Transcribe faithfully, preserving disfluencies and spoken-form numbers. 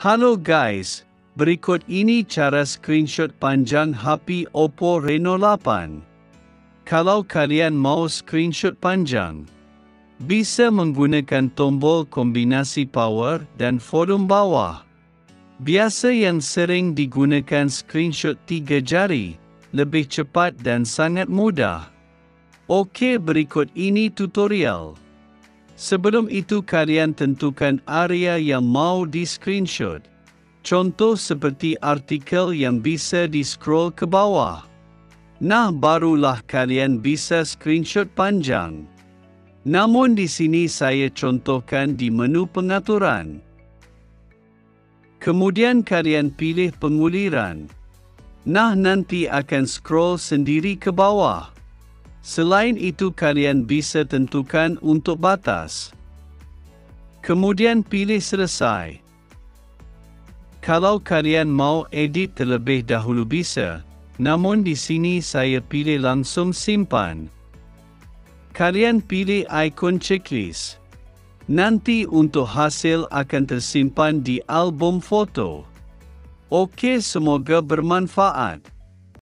Halo guys, berikut ini cara screenshot panjang H P Oppo Reno lapan. Kalau kalian mau screenshot panjang, bisa menggunakan tombol kombinasi power dan volume bawah. Biasa yang sering digunakan screenshot tiga jari, lebih cepat dan sangat mudah. Okey, berikut ini tutorial. Sebelum itu kalian tentukan area yang mau di-screenshot. Contoh seperti artikel yang bisa di-scroll ke bawah. Nah, barulah kalian bisa screenshot panjang. Namun di sini saya contohkan di menu pengaturan. Kemudian kalian pilih penguliran. Nah, nanti akan scroll sendiri ke bawah. Selain itu kalian bisa tentukan untuk batas. Kemudian pilih selesai. Kalau kalian mau edit terlebih dahulu bisa, namun di sini saya pilih langsung simpan. Kalian pilih ikon checklist. Nanti untuk hasil akan tersimpan di album foto. Okey, semoga bermanfaat.